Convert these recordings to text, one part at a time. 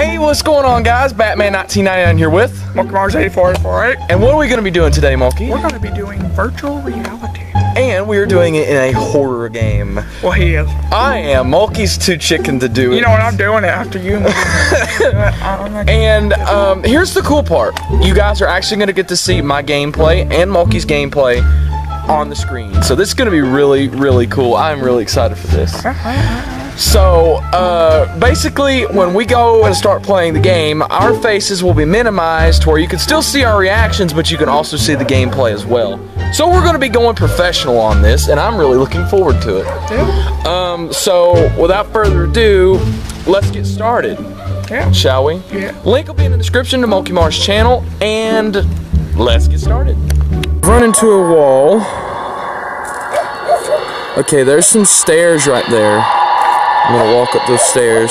Hey, what's going on, guys? Batman 1999 here with Monkey Mars 8448. And what are we going to be doing today, Monkey? We're going to be doing virtual reality. And we are doing it in a horror game. Well, he is. I am. Monkey's too chicken to do it. You know what? I'm doing it after you. And here's the cool part. You guys are actually going to get to see my gameplay and Monkey's gameplay on the screen. So this is going to be really, really cool. I'm really excited for this. So, basically, when we go and start playing the game, our faces will be minimized to where you can still see our reactions, but you can also see the gameplay as well. So we're going to be going professional on this, and I'm really looking forward to it. Yeah. So, without further ado, let's get started. Yeah. Shall we? Yeah. Link will be in the description to Monkey Mars channel, and let's get started. Run into a wall. Okay, there's some stairs right there. I'm gonna walk up those stairs.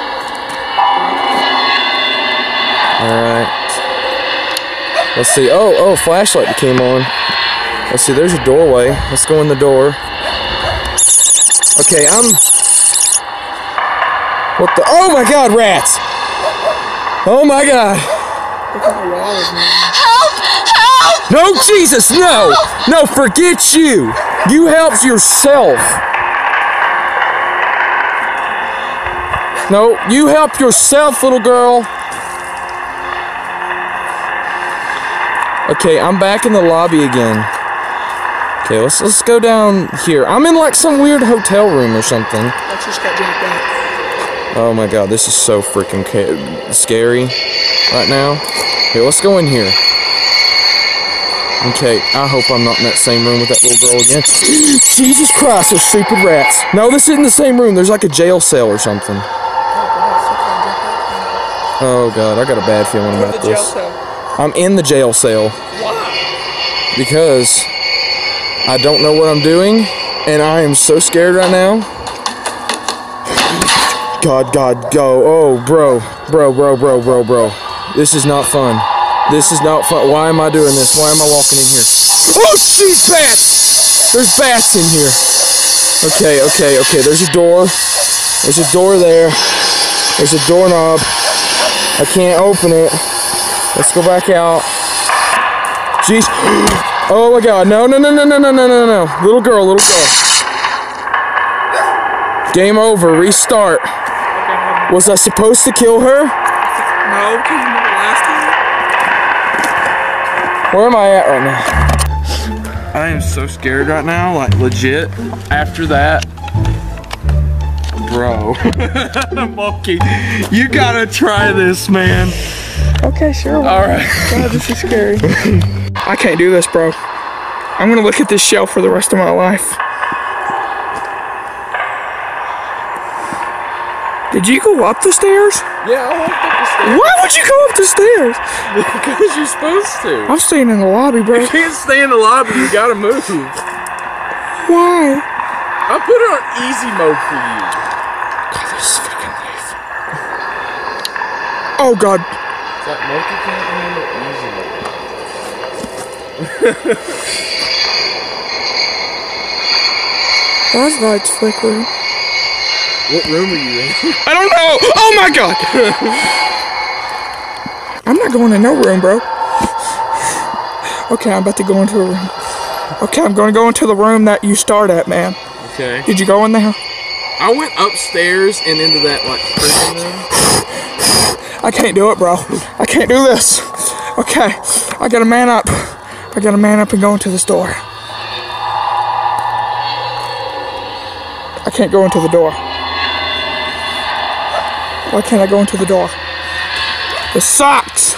Alright. Let's see. Oh, flashlight came on. Let's see, there's a doorway. Let's go in the door. Okay, what the? Oh my god, rats! Oh my god! Help! No, Jesus, no! No, forget you! You help yourself! No, you help yourself, little girl. Okay, I'm back in the lobby again. Okay, let's go down here. I'm in like some weird hotel room or something. Let's just get jacked up. Oh my god, this is so freaking scary right now. Here, let's go in here. Okay, I hope I'm not in that same room with that little girl again. Jesus Christ, those stupid rats. No, this isn't the same room. There's like a jail cell or something. Oh god, I got a bad feeling about this. I'm in the jail cell. Why? Because I don't know what I'm doing, and I am so scared right now. God, go. Oh, bro. This is not fun. This is not fun. Why am I doing this? Why am I walking in here? Oh, jeez, bats! There's bats in here. Okay. There's a door. There's a door there. There's a doorknob. I can't open it. Let's go back out. Jeez. Oh my god. No. Little girl. Game over. Restart. Was I supposed to kill her? No, because you remember last time? Where am I at right now? I am so scared right now, like legit. After that, bro. Monkey, you gotta try this, man. Okay, sure. Alright. God, this is scary. I can't do this, bro. I'm gonna look at this shelf for the rest of my life. Did you go up the stairs? Yeah, I walked up the stairs. Why would you go up the stairs? Because you're supposed to. I'm staying in the lobby, bro. You can't stay in the lobby, you gotta move. Why? I put it on easy mode for you. God, this is fucking life. Oh god. It's like Monkey can't handle easy mode. Why is lights flickering? What room are you in? I don't know! Oh my god! I'm not going in no room, bro. Okay, I'm about to go into a room. Okay, I'm gonna go into the room that you start at, man. Okay. Did you go in there? I went upstairs and into that, like, prison room. I can't do it, bro. I can't do this. Okay, I gotta man up. I gotta man up and go into this door. I can't go into the door. Why can't I go into the door? This sucks!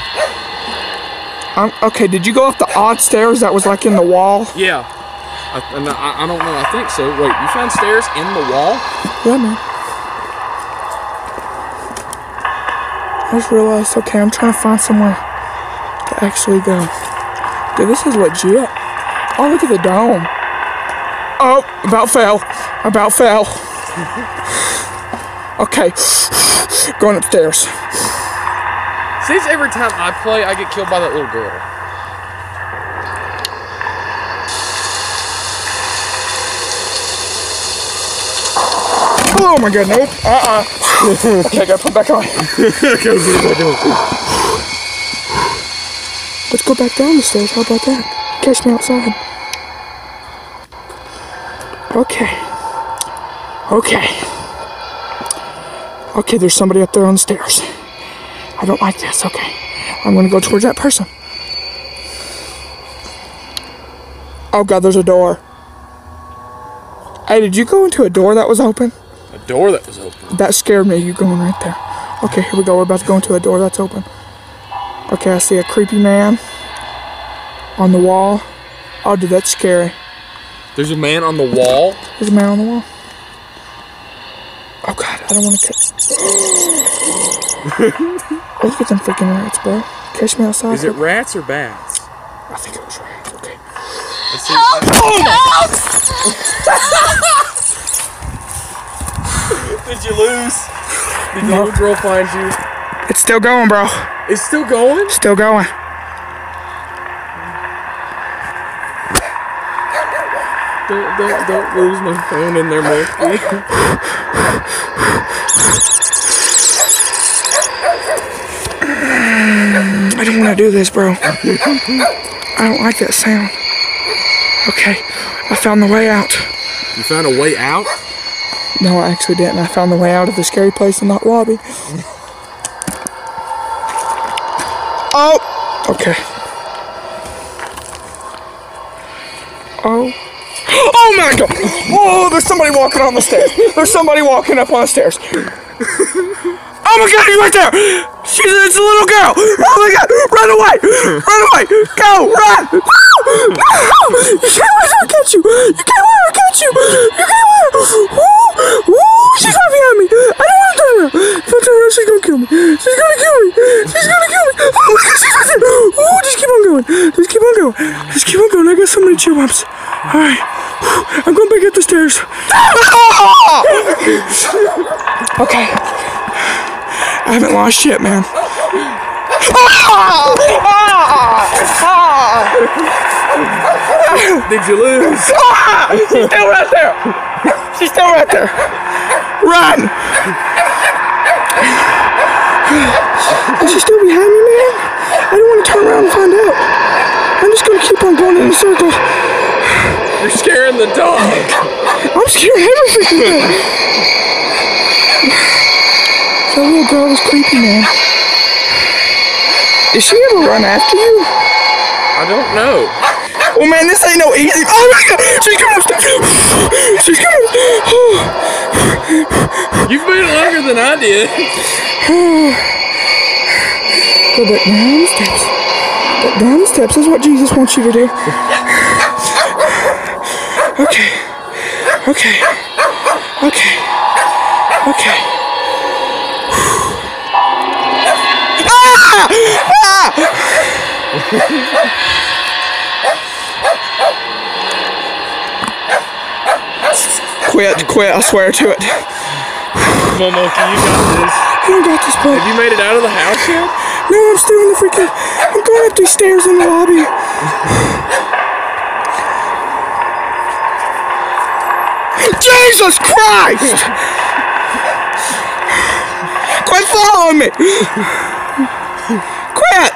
Okay, did you go up the odd stairs that was like in the wall? Yeah. I don't know, I think so. Wait, you found stairs in the wall? Yeah, man. I just realized, okay, I'm trying to find somewhere to actually go. Dude, this is legit. Oh, look at the dome. Oh, about fell. Okay, going upstairs. Seems every time I play, I get killed by that little girl. Oh my god, nope. Okay, I gotta put it back on. Let's go back down the stairs. How about that? Catch me outside. Okay. Okay, there's somebody up there on the stairs. I don't like this. Okay. I'm gonna go towards that person. Oh God, there's a door. Hey, did you go into a door that was open? A door that was open? That scared me, you going right there. Okay, here we go. We're about to go into a door that's open. Okay, I see a creepy man on the wall. Oh, dude, that's scary. There's a man on the wall? There's a man on the wall. Oh God, I don't want to Oh, look at them freaking rats, bro. Catch me outside. Is it rats or bats? I think it was rats, okay. Let's see. Oh my! Did you lose? Did the little girl find you? It's still going, bro. It's still going? Still going. Don't lose my phone in there, Milky. I don't want to do this, bro. I don't like that sound. Okay, I found the way out. You found a way out? No, I actually didn't. I found the way out of the scary place in that lobby. Oh! Okay. Oh. Oh my God! Oh, there's somebody walking on the stairs. There's somebody walking up on the stairs. Oh my God, he's right there! It's a little girl! Oh my God! Run away! Run away! Go! Run! No! You can't let her catch you! You can't let her catch you! You can't let her! Woo! She's right behind me! I don't want to turn around! If I turn around, she's gonna kill me! She's gonna kill me! She's gonna kill me! Oh my God, she's right there! Ooh, just keep on going! Just keep on going! Just keep on going! I got so many chill bumps. Alright. I'm going back up the stairs. Okay. I haven't lost shit, man. Did you lose? She's still right there. She's still right there. Run! Is she still behind me, man? I don't want to turn around and find out. I'm just going to keep on going in a circle. You're scaring the dog. I'm scaring everything. That little girl was creepy, man. Did she ever run after you? I don't know. Well, man, this ain't no easy. Oh my God, she's coming upstairs. She's coming. You've made it longer than I did. Go back down the steps. Back down the steps. That's what Jesus wants you to do. Okay. Okay. Okay. Okay. Quit, I swear to it. Come on, Milky, you got this. I don't got this, bro. Have you made it out of the house yet? No, I'm still in the freaking... I'm going up these stairs in the lobby. Jesus Christ! Quit following me! Quit!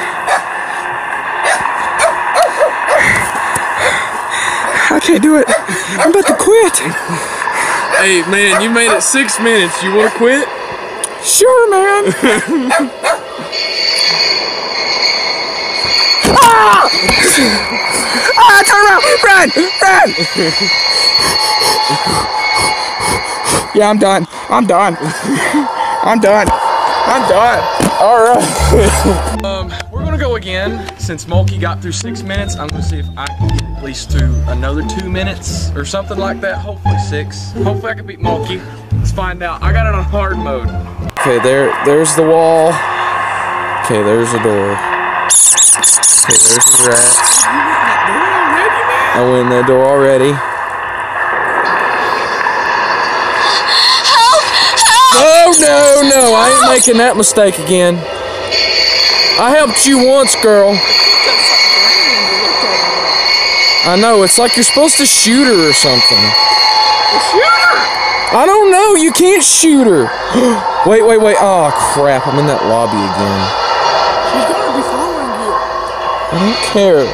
I can't do it. I'm about to quit. Hey, man, you made it 6 minutes. You want to quit? Sure, man. Ah! Ah, turn around! Run! Run! Yeah, I'm done. I'm done. I'm done. I'm done. All right. We're gonna go again. Since Milky got through 6 minutes, I'm gonna see if I can get at least through another 2 minutes or something like that. Hopefully 6. Hopefully I can beat Milky. Let's find out. I got it on hard mode. Okay, there's the wall. Okay, there's the door. Okay, there's the rat. I went in that door already. No, I ain't making that mistake again. I helped you once, girl. I know, it's like you're supposed to shoot her or something. Shoot her! I don't know. You can't shoot her. Wait. Oh, crap. I'm in that lobby again. She's gonna be following you. I don't care.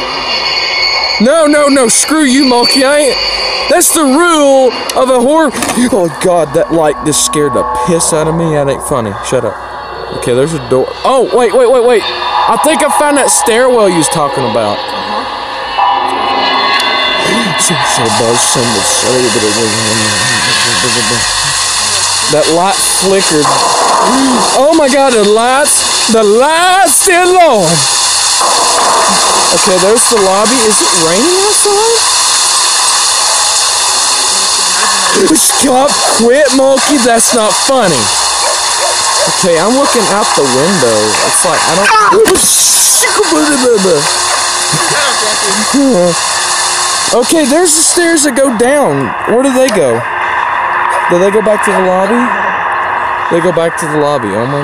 No. Screw you, Mulkey. That's the rule of a horror. Oh, God. That light just scared the piss out of me. That ain't funny. Shut up. Okay, there's a door. Oh, wait. I think I found that stairwell you was talking about. That light flickered. Oh my God, the lights, dear Lord. Okay, there's the lobby. Is it raining outside? Stop, quit, Mulkey. That's not funny. Okay, I'm looking out the window. It's like, I don't... Okay, there's the stairs that go down. Where do they go? Do they go back to the lobby? They go back to the lobby. Oh my...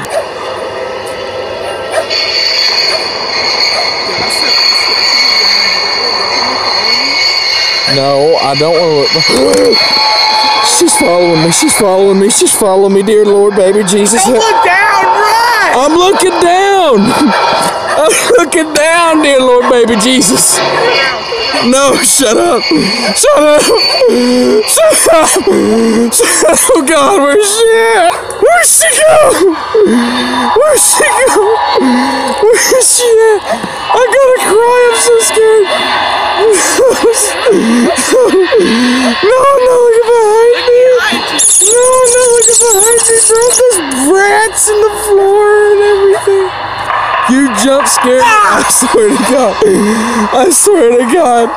No, I don't want to look... She's following me, dear Lord, baby Jesus. Don't look down, run! I'm looking down! I'm looking down, dear Lord, baby Jesus. No, shut up. Oh God, where's she at? Where's she go? Where's she at? I gotta cry, I'm so scared. No, look behind me. No, look behind me, bro. There's rats in the floor and everything. You jump scared me. I swear to God.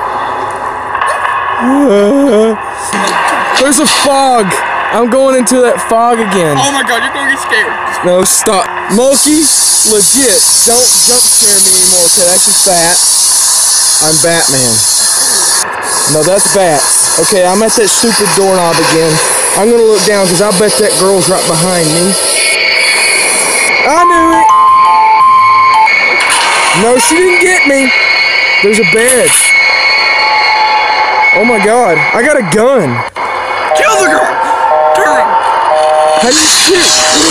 There's a fog. I'm going into that fog again. Oh my God, you're gonna get scared. No, stop. Mulkey, legit. Don't jump scare me anymore, okay? That's just Bat. I'm Batman. No, that's Bats. Okay, I'm at that stupid doorknob again. I'm gonna look down because I bet that girl's right behind me. I knew it. No, she didn't get me. There's a bed. Oh my God, I got a gun. Kill the girl! Turn! How do you shoot?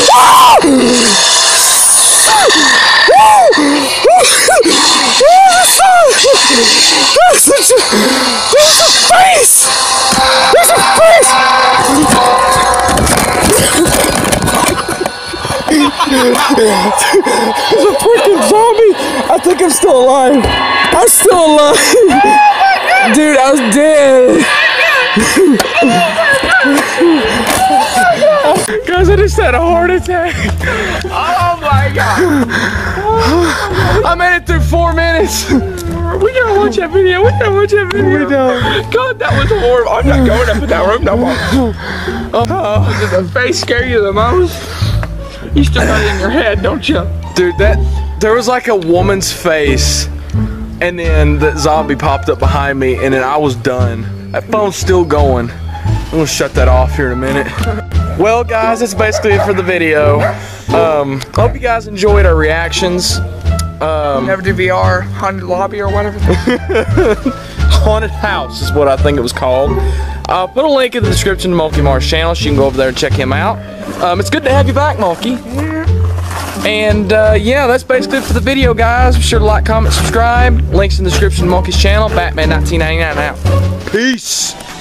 There's a face! There's a face! There's a freaking zombie! I think I'm still alive. I'm still alive! Dude, I was dead! Guys, I just had a heart attack. Oh my God! I made it through 4 minutes. We gotta watch that video. We don't. God, that was horrible. I'm not going up in that room no more. Did the face scare you the most? You still got it in your head, don't you? Dude, there was like a woman's face, and then the zombie popped up behind me, and then I was done. That phone's still going. I'm gonna shut that off here in a minute. Well, guys, that's basically it for the video. Hope you guys enjoyed our reactions. Never do VR, haunted lobby or whatever. Haunted House is what I think it was called. I'll put a link in the description to Mulkey Mars' channel so you can go over there and check him out. It's good to have you back, Mulkey. And yeah, that's basically it for the video, guys. Be sure to like, comment, subscribe. Links in the description to Mulkey's channel. Batman1999 out. Peace.